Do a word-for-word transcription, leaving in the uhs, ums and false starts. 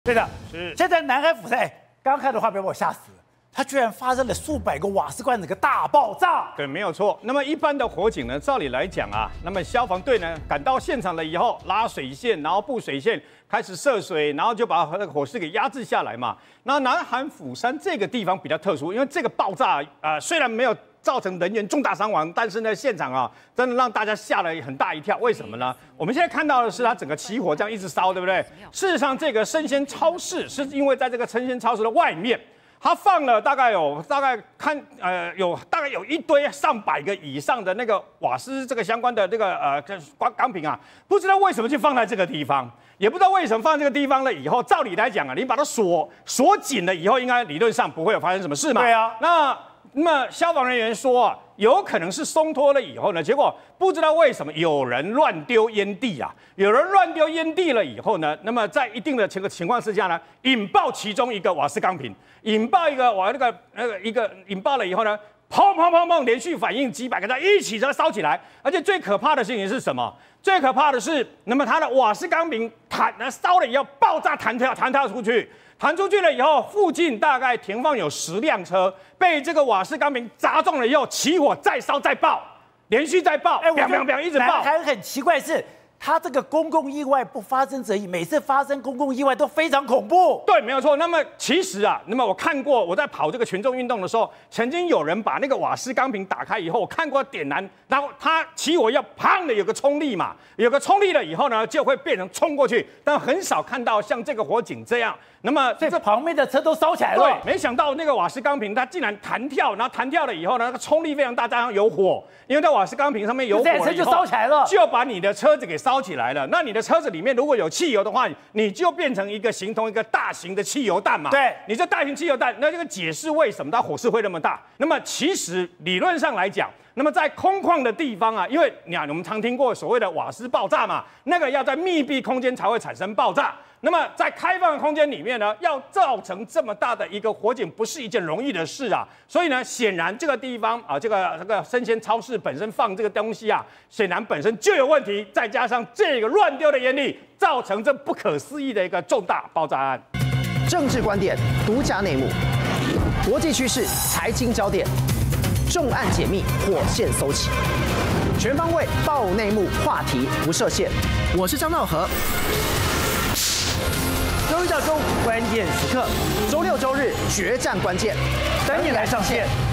对的， 是。 现在南海釜山，哎，刚看的画面把我吓死了，它居然发生了数百个瓦斯罐整个大爆炸。 对，没有错。那么一般的火警呢，照理来讲啊，那么消防队呢赶到现场了以后，拉水线，然后布水线，开始涉水，然后就把那个火势给压制下来嘛。那南海釜山这个地方比较特殊，因为这个爆炸啊、呃，虽然没有造成人员重大伤亡，但是呢，现场啊，真的让大家吓了很大一跳。为什么呢？我们现在看到的是它整个起火这样一直烧，对不对？事实上，这个生鲜超市是因为在这个生鲜超市的外面，它放了大概有大概看呃有大概有一堆上百个以上的那个瓦斯这个相关的这个呃钢钢瓶啊，不知道为什么就放在这个地方。也不知道为什么放这个地方了以后，照理来讲啊，你把它锁锁紧了以后，应该理论上不会有发生什么事嘛。 对啊。 那那么消防人员说啊，有可能是松脱了以后呢，结果不知道为什么有人乱丢烟蒂啊，有人乱丢烟蒂了以后呢，那么在一定的情情况之下呢，引爆其中一个瓦斯钢瓶，引爆一个瓦那个那个一个引爆了以后呢。砰砰砰砰，连续反应几百个它一起这烧起来，而且最可怕的事情是什么？最可怕的是，那么它的瓦斯钢瓶弹烧了以后爆炸弹跳弹跳出去，弹出去了以后，附近大概停放有十辆车，被这个瓦斯钢瓶砸中了以后起火再烧再爆，连续再爆， 哎， 砰砰砰一直爆。 还很奇怪是。它这个公共意外不发生则已，每次发生公共意外都非常恐怖。 对，没有错。那么其实啊，那么我看过，我在跑这个群众运动的时候，曾经有人把那个瓦斯钢瓶打开以后，我看过点燃，然后它起火要砰的有个冲力嘛，有个冲力了以后呢，就会变成冲过去，但很少看到像这个火警这样。那么这旁边的车都烧起来了。 对，没想到那个瓦斯钢瓶它竟然弹跳，然后弹跳了以后呢，那个冲力非常大，加上有火，因为在瓦斯钢瓶上面有火了以后， 这车就烧起来了， 就把你的车子给烧起来了。那你的车子里面如果有汽油的话，你就变成一个形同一个大型的汽油弹嘛。 对， 你这大型汽油弹，那这个解释为什么它火势会那么大。那么其实理论上来讲，那么在空旷的地方啊，因为你看我们常听过所谓的瓦斯爆炸嘛，那个要在密闭空间才会产生爆炸。那么在开放的空间里面呢，要造成这么大的一个火警，不是一件容易的事啊。所以呢，显然这个地方啊，这个这个生鲜超市本身放这个东西啊，显然本身就有问题，再加上这个乱丢的烟蒂，造成这不可思议的一个重大爆炸案。 政治观点、独家内幕、国际趋势、财经焦点，重案解密，火线搜起，全方位爆内幕，话题不设限。我是张道和。 周一到周五关键时刻， 周六周日决战关键， 等你来上线。